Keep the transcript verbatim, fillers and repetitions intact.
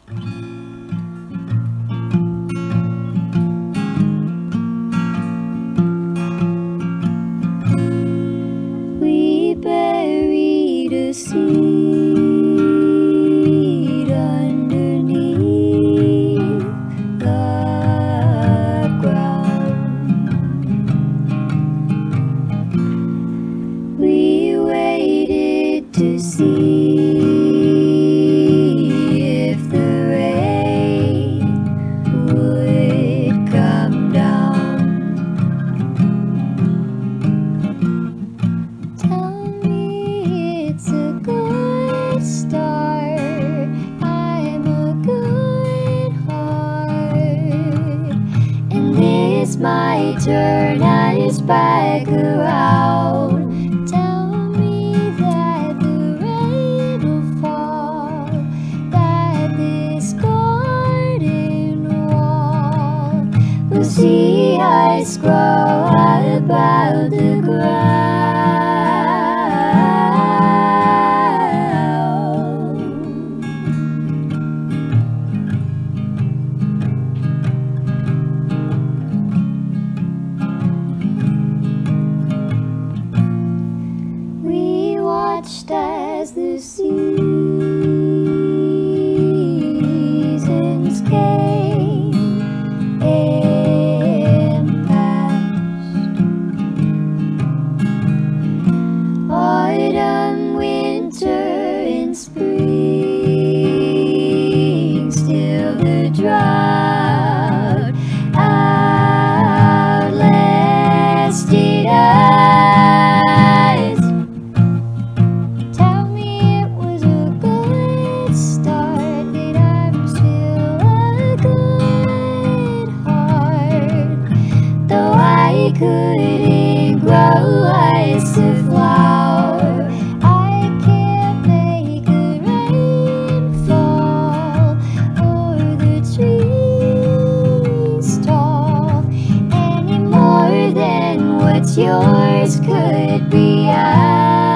We buried a seed underneath the ground. We waited to see if the rain would come down. Tell me it's a good start. I'm a good heart, and this might turn us back around. Tell me that the rain will fall, that this garden wall will see us grow about the ground. We watched as the seasons came and passed. Autumn, winter, and spring, still the drought outlasted us. Tell me it was a good start, that I'm still a good heart, though I couldn't grow us a flower. I can't make a rain fall or the trees tall any more than what's yours could be ours.